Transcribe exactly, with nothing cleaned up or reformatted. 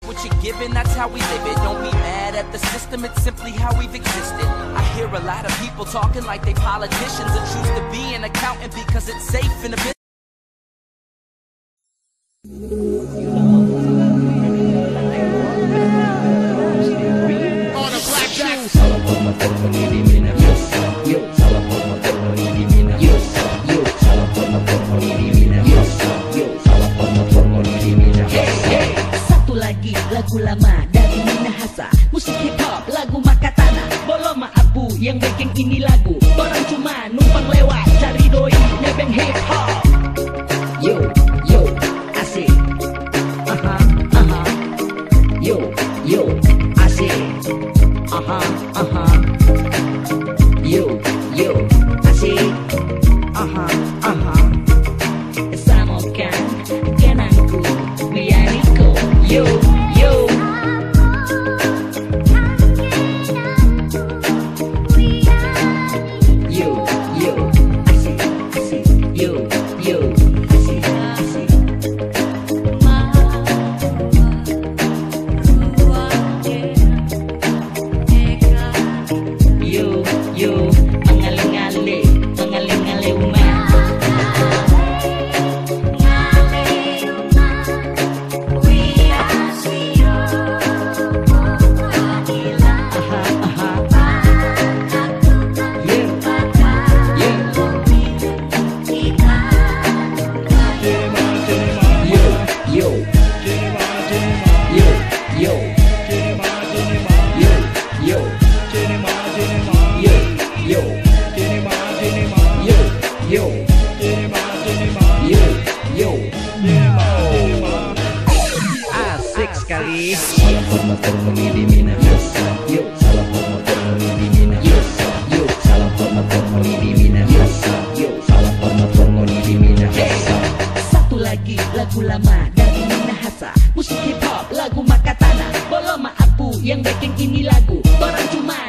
What you're given, that's how we live it. Don't be mad at the system, it's simply how we've existed. I hear a lot of people talking like they politicians and choose to be an accountant because it's safe in the business. On a blackjack. Salam hormat hormoni di mina. Yo, salam hormat hormoni di mina. Yo, yo, salam hormat hormoni di mina. Yo, yo, salam hormat hormoni di mina. Satu lagi lagu lama dari Minahasa, musik hip hop lagu Makatana. Boloma Abu yang bikin ini lagu, orang cuma numpang lewat cari doi nebeng hip hop. Yo, yo, asik. Aha, aha. Yo, yo, asik. Aha, aha. Yo, yo, asik. Aha, aha. Samokan kenangku biariko. Yo, yo. Yo, yo, asik, asik. Yo, yo, asik, asik. Yo, yo, mengaling-aling, mengaling-aling umah. Aha, aha. Yeah, yeah. Yo, yo, yo, yo, yo, yo, yo, yo, yo, yo. Asik sekali. Salam hormat hormoni di mina. Yo, salam hormat hormoni di mina. Yo, yo, salam hormat hormoni di mina. Yo, salam hormat hormoni di mina. Satu lagi lagu lama dari Minahasa, musik hip hop lagu Makatana. Boloma Abu yang bikin ini lagu, orang cuma